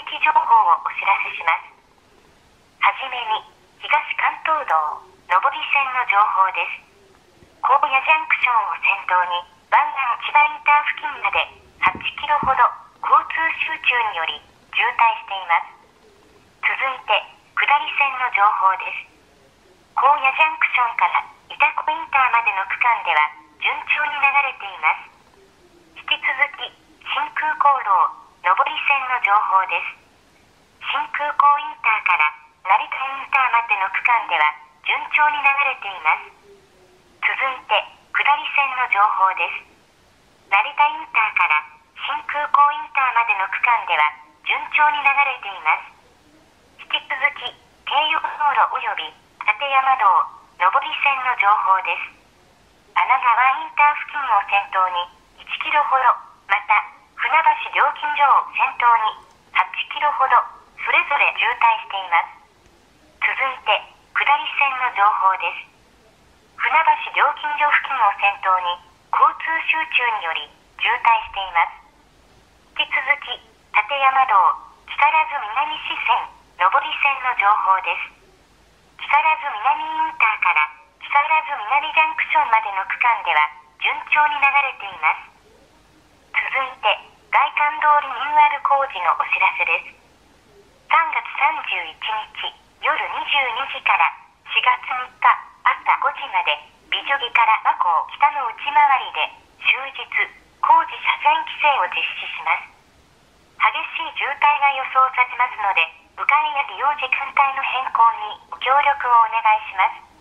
気情報をお知らせします。はじめに、東関東道上り線の情報です。高野ジャンクションを先頭に湾岸千葉インター付近まで8キロほど交通集中により渋滞しています。続いて下り線の情報です。高野ジャンクションから板子インターまでの区間では順調に流れています。引き続き新空港道上り線の情報です。新空港インターから成田インターまでの区間では順調に流れています。続いて下り線の情報です。成田インターから新空港インターまでの区間では順調に流れています。引き続き京葉道路及び立山道上り線の情報です。穴川インター付近を先頭に1キロほど、また船橋料金所を先頭に8キロほどそれぞれ渋滞しています。続いて下り線の情報です。船橋料金所付近を先頭に交通集中により渋滞しています。引き続き立山道木更津南支線上り線の情報です。木更津南インターから木更津南ジャンクションまでの区間では順調に流れています。続いて外環道リニューアル工事のお知らせです。3月31日夜22時から4月3日朝5時まで美女木から和光北の内回りで終日工事車線規制を実施します。激しい渋滞が予想されますので、迂回や利用時間帯の変更にご協力をお願いします。